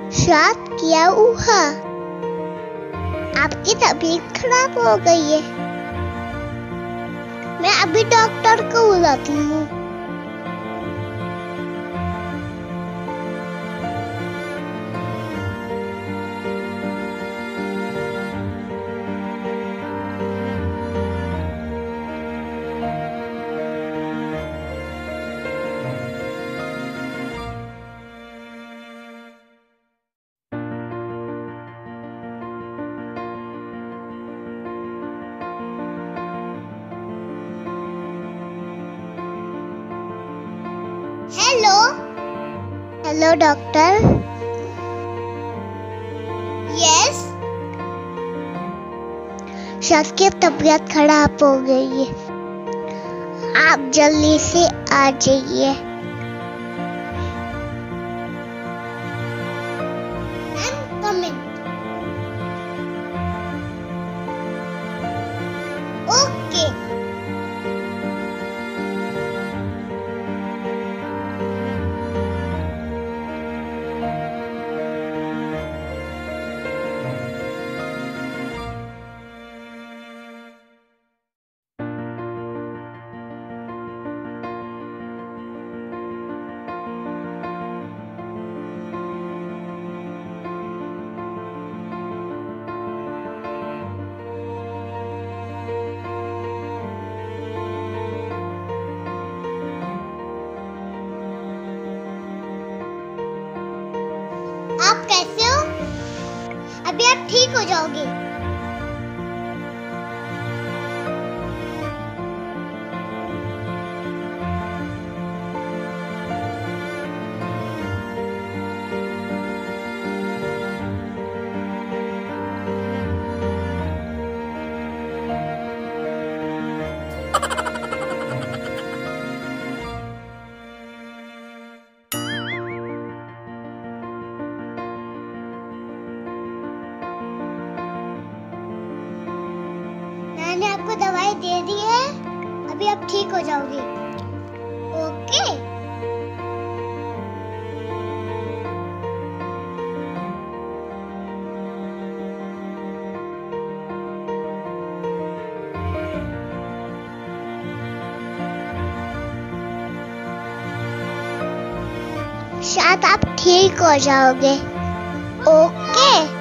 शायद क्या हुआ? आपकी तबीयत खराब हो गई है। मैं अभी डॉक्टर को बुलाती हूँ। Hello hello doctor. यस, शायद की तबीयत खराब हो गई है। आप जल्दी से आ जाइए। I'm coming. ओके। आप कैसे हो? अभी आप ठीक हो जाओगे। मैंने आपको दवाई दे दी है, अभी आप ठीक हो जाओगे। ओके। शायद आप ठीक हो जाओगे। ओके।